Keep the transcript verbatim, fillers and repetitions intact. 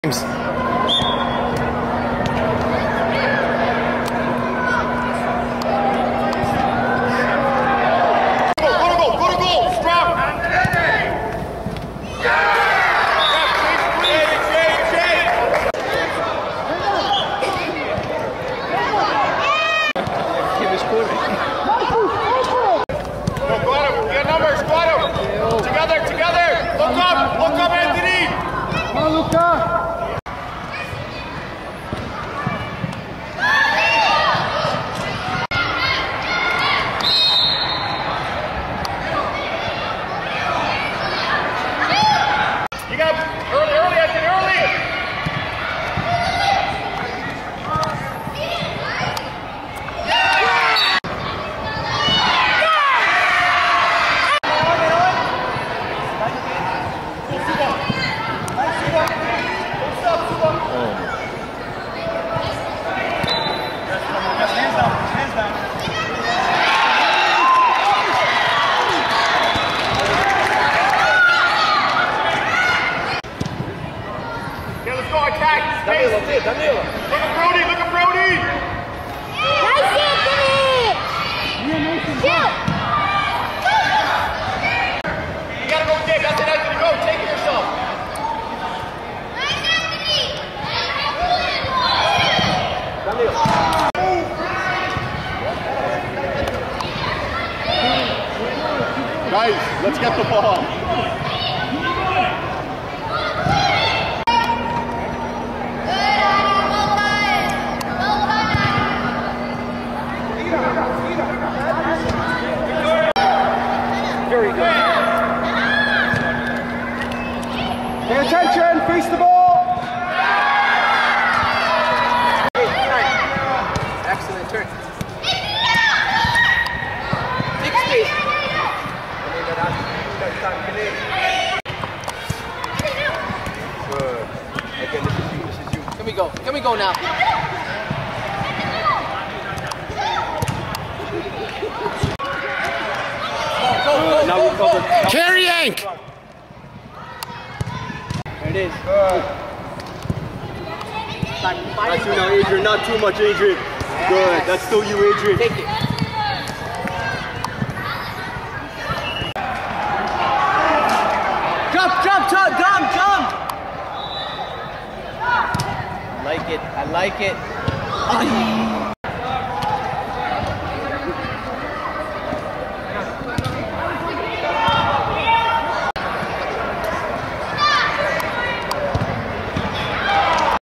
Danilo, Danilo. Look at Brody, look at Brody! Nice, Anthony! Shoot! You gotta go dig, that's it, Anthony, go, take it yourself. Nice, Anthony! Danilo. Guys, let's get the ball. Very good. Pay attention, face the ball. Excellent turn. Big space. Good. Again, this is you, this is you. Can we go? Can we go now? Now we cover. Carry Yank! There it is. Good. That's you now, Adrian. Not too much, Adrian. Yes. Good. That's still you, Adrian. Take it. Jump, jump, jump, jump, jump! I like it. I like it. Aye.